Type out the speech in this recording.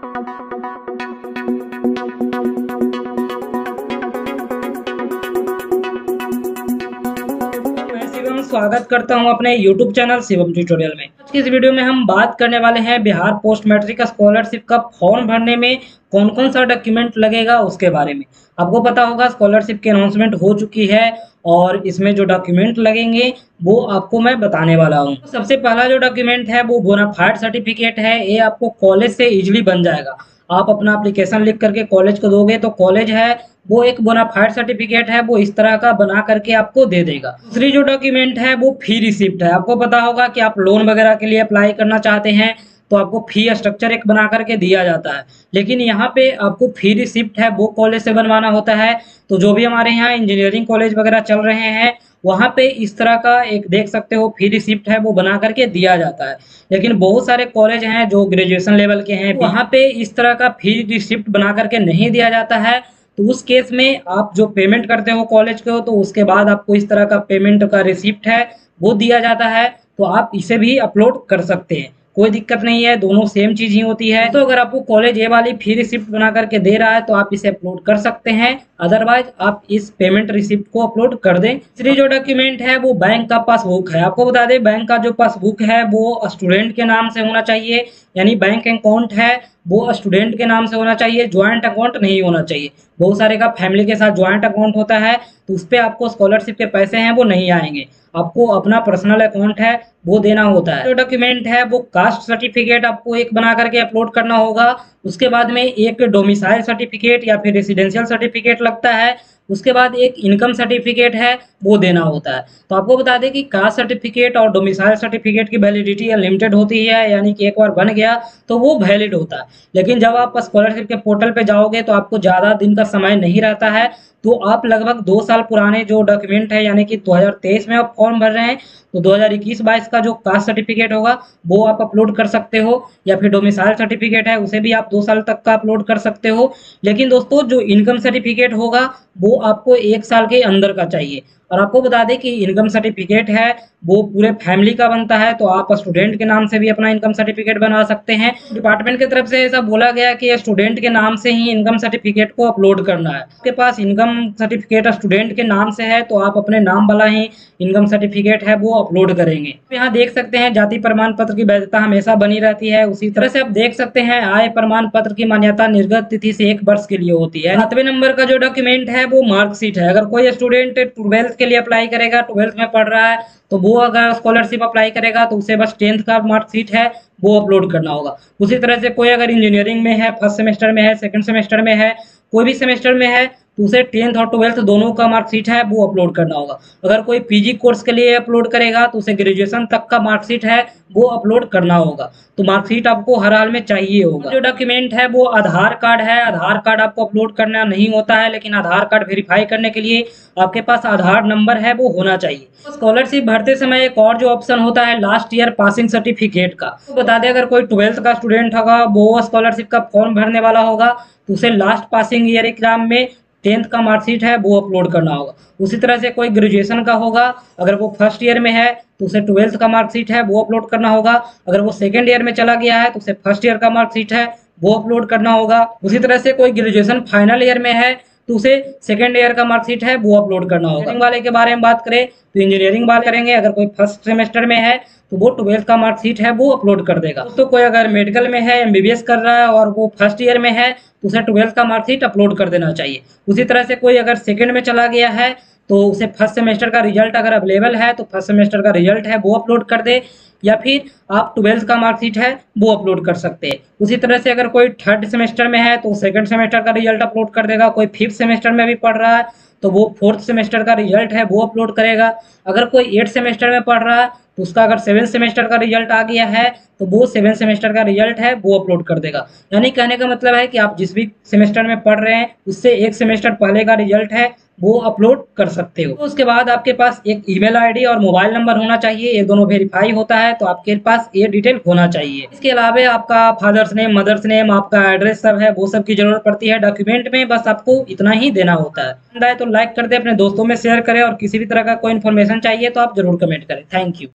मैं शिवम स्वागत करता हूं अपने YouTube चैनल शिवम ट्यूटोरियल में। आज की इस वीडियो में हम बात करने वाले हैं बिहार पोस्ट मैट्रिक स्कॉलरशिप का फॉर्म भरने में कौन कौन सा डॉक्यूमेंट लगेगा उसके बारे में। आपको पता होगा स्कॉलरशिप की अनाउंसमेंट हो चुकी है और इसमें जो डॉक्यूमेंट लगेंगे वो आपको मैं बताने वाला हूँ। सबसे पहला जो डॉक्यूमेंट है वो बोनाफाइड सर्टिफिकेट है। ये आपको कॉलेज से इजिली बन जाएगा। आप अपना एप्लीकेशन लिख करके कॉलेज को दोगे तो कॉलेज है वो एक बोनाफाइड सर्टिफिकेट है वो इस तरह का बना करके आपको दे देगा। दूसरी जो डॉक्यूमेंट है वो फी रिसिप्ट है। आपको पता होगा कि आप लोन वगैरह के लिए अप्लाई करना चाहते हैं तो आपको फी स्ट्रक्चर एक बना करके दिया जाता है, लेकिन यहाँ पे आपको फी रिसिप्ट है वो कॉलेज से बनवाना होता है। तो जो भी हमारे यहाँ इंजीनियरिंग कॉलेज वगैरह चल रहे हैं वहाँ पे इस तरह का एक देख सकते हो फी रिसिप्ट है वो बना करके दिया जाता है। लेकिन बहुत सारे कॉलेज हैं जो ग्रेजुएशन लेवल के हैं वहाँ पे इस तरह का फी रिसिप्ट बना करके नहीं दिया जाता है। तो उस केस में आप जो पेमेंट करते हो कॉलेज को तो उसके बाद आपको इस तरह का पेमेंट का रिसिप्ट है वो दिया जाता है। तो आप इसे भी अपलोड कर सकते हैं, कोई दिक्कत नहीं है, दोनों सेम चीज ही होती है। तो अगर आपको कॉलेज ये वाली फी रिसिप्ट बना करके दे रहा है तो आप इसे अपलोड कर सकते हैं, अदरवाइज आप इस पेमेंट रिसिप्ट को अपलोड कर दें। तीसरी जो डॉक्यूमेंट है वो बैंक का पासबुक है। आपको बता दें बैंक का जो पासबुक है वो स्टूडेंट के नाम से होना चाहिए, यानी बैंक अकाउंट है वो स्टूडेंट के नाम से होना चाहिए, ज्वाइंट अकाउंट नहीं होना चाहिए। बहुत सारे का फैमिली के साथ ज्वाइंट अकाउंट होता है तो उस पर आपको स्कॉलरशिप के पैसे हैं वो नहीं आएंगे, आपको अपना पर्सनल अकाउंट है वो देना होता है। जो डॉक्यूमेंट है वो कास्ट सर्टिफिकेट आपको एक बना करके अपलोड करना होगा। उसके बाद में एक डोमिसाइल सर्टिफिकेट या फिर रेसिडेंशियल सर्टिफिकेट लगता है। उसके बाद एक इनकम सर्टिफिकेट है वो देना होता है। तो आपको बता दें कि कास्ट सर्टिफिकेट और डोमिसाइल सर्टिफिकेट की वैलिडिटी अनलिमिटेड होती है, यानी कि एक बार बन गया तो वो वैलिड होता है। लेकिन जब आप स्कॉलरशिप के पोर्टल पे जाओगे तो आपको ज़्यादा दिन का समय नहीं रहता है। तो आप लगभग 2 साल पुराने जो डॉक्यूमेंट है यानी कि 2023 में आप फॉर्म भर रहे हैं तो 2021-22 का जो कास्ट सर्टिफिकेट होगा वो आप अपलोड कर सकते हो, या फिर डोमिसाइल सर्टिफिकेट है उसे भी आप 2 साल तक का अपलोड कर सकते हो। लेकिन दोस्तों जो इनकम सर्टिफिकेट होगा वो आपको 1 साल के अंदर का चाहिए। और आपको बता दें कि इनकम सर्टिफिकेट है वो पूरे फैमिली का बनता है, तो आप स्टूडेंट के नाम से भी अपना इनकम सर्टिफिकेट बनवा सकते हैं। डिपार्टमेंट की तरफ से ऐसा बोला गया कि स्टूडेंट के नाम से ही इनकम सर्टिफिकेट को अपलोड करना है। आपके पास इनकम सर्टिफिकेट स्टूडेंट के नाम से है तो आप अपने नाम वाला ही इनकम सर्टिफिकेट है वो अपलोड करेंगे। यहाँ देख सकते हैं जाति प्रमाण पत्र की वैधता हमेशा बनी रहती है। उसी तरह से आप देख सकते हैं आय प्रमाण पत्र की मान्यता निर्गत तिथि से 1 वर्ष के लिए होती है। 7वें नंबर का जो डॉक्यूमेंट है वो मार्कशीट है। अगर कोई स्टूडेंट 12th के लिए अप्लाई करेगा, 12th में पढ़ रहा है, तो वो अगर स्कॉलरशिप अप्लाई करेगा तो उसे बस 10th का मार्कशीट है वो अपलोड करना होगा। उसी तरह से कोई अगर इंजीनियरिंग में है, फर्स्ट सेमेस्टर में है, सेकंड सेमेस्टर में है, कोई भी सेमेस्टर में है तो उसे 10th और 12th दोनों का मार्कशीट है वो अपलोड करना होगा। अगर कोई पीजी कोर्स के लिए अपलोड करेगा तो उसे ग्रेजुएशन तक का मार्कशीट है वो अपलोड करना होगा। तो मार्कशीट आपको हर हाल में चाहिए होगा। जो डॉक्यूमेंट है वो आधार कार्ड है। आधार कार्ड आपको अपलोड करना नहीं होता है, लेकिन आधार कार्ड वेरीफाई करने के लिए आपके पास आधार नंबर है वो होना चाहिए। तो स्कॉलरशिप भरते समय एक और जो ऑप्शन होता है लास्ट ईयर पासिंग सर्टिफिकेट का। तो बता दें अगर कोई 12th का स्टूडेंट होगा वो स्कॉलरशिप का फॉर्म भरने वाला होगा तो उसे लास्ट पासिंग ईयर एग्जाम में 10th का मार्कशीट है वो अपलोड करना होगा। उसी तरह से कोई ग्रेजुएशन का होगा, अगर वो फर्स्ट ईयर में है तो उसे 12th का मार्कशीट है वो अपलोड करना होगा। अगर वो सेकेंड ईयर में चला गया है तो उसे फर्स्ट ईयर का मार्कशीट है वो अपलोड करना होगा। उसी तरह से कोई ग्रेजुएशन फाइनल ईयर में है तो उसे सेकेंड ईयर का मार्कशीट है वो अपलोड करना होगा। इंजीनियरिंग वाले के बारे में बात करें तो इंजीनियरिंग वाले करेंगे, अगर कोई फर्स्ट सेमेस्टर में है तो वो 12th का मार्कशीट है वो अपलोड कर देगा। दोस्तों कोई अगर मेडिकल में है, एमबीबीएस कर रहा है और वो फर्स्ट ईयर में है तो उसे 12th का मार्कशीट अपलोड कर देना चाहिए। उसी तरह से कोई अगर सेकंड में चला गया है तो उसे फर्स्ट सेमेस्टर का रिजल्ट अगर अवेलेबल है तो फर्स्ट सेमेस्टर का रिजल्ट है वो अपलोड कर दे, या फिर आप 12th का मार्कशीट है वो अपलोड कर सकते हैं। उसी तरह से अगर कोई थर्ड सेमेस्टर में है तो सेकंड सेमेस्टर का रिजल्ट अपलोड कर देगा। कोई 5th सेमेस्टर में भी पढ़ रहा है तो वो 4th सेमेस्टर का रिजल्ट है वो अपलोड करेगा। अगर कोई 8th सेमेस्टर में पढ़ रहा है तो उसका अगर 7th सेमेस्टर का रिजल्ट आ गया है तो वो 7th सेमेस्टर का रिजल्ट है वो अपलोड कर देगा। यानी कहने का मतलब है कि आप जिस भी सेमेस्टर में पढ़ रहे हैं उससे 1 सेमेस्टर पहले का रिजल्ट है वो अपलोड कर सकते हो। तो उसके बाद आपके पास एक ईमेल आईडी और मोबाइल नंबर होना चाहिए, ये दोनों वेरीफाई होता है तो आपके पास ये डिटेल होना चाहिए। इसके अलावा आपका फादर्स नेम, मदर्स नेम, आपका एड्रेस सब है वो सब की जरूरत पड़ती है डॉक्यूमेंट में, बस आपको इतना ही देना होता है। पसंद आए तो लाइक कर दे, अपने दोस्तों में शेयर करें और किसी भी तरह का कोई इन्फॉर्मेशन चाहिए तो आप जरूर कमेंट करें। Thank you.